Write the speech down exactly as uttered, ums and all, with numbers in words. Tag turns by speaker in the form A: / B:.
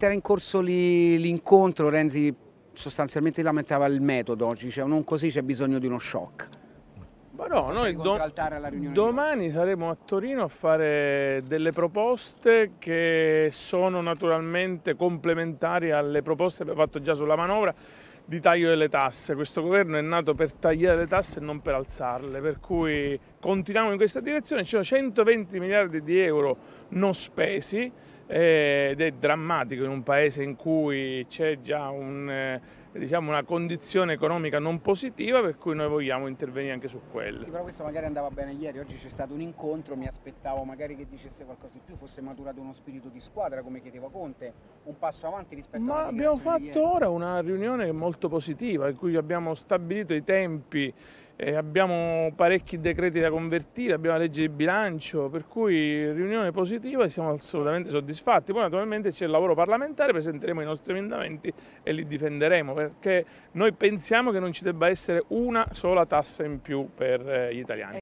A: mentre era in corso l'incontro Renzi sostanzialmente lamentava il metodo, oggi cioè, non così c'è bisogno di uno shock.
B: Ma no, noi do domani saremo a Torino a fare delle proposte che sono naturalmente complementari alle proposte che abbiamo fatto già sulla manovra di taglio delle tasse. Questo governo è nato per tagliare le tasse e non per alzarle, per cui continuiamo in questa direzione. Ci sono centoventi miliardi di euro non spesi ed è drammatico in un paese in cui c'è già un, eh, diciamo una condizione economica non positiva, per cui noi vogliamo intervenire anche su quelle.
A: Sì, però questo magari andava bene ieri, oggi c'è stato un incontro, mi aspettavo magari che dicesse qualcosa di più, fosse maturato uno spirito di squadra come chiedeva Conte, un passo avanti rispetto
B: Ma
A: alla
B: abbiamo fatto ora una riunione molto positiva in cui abbiamo stabilito i tempi, eh, abbiamo parecchi decreti da convertire, abbiamo la legge di bilancio, per cui riunione positiva e siamo assolutamente soddisfatti. Poi naturalmente c'è il lavoro parlamentare, presenteremo i nostri emendamenti e li difenderemo, perché noi pensiamo che non ci debba essere una sola tassa in più per gli italiani.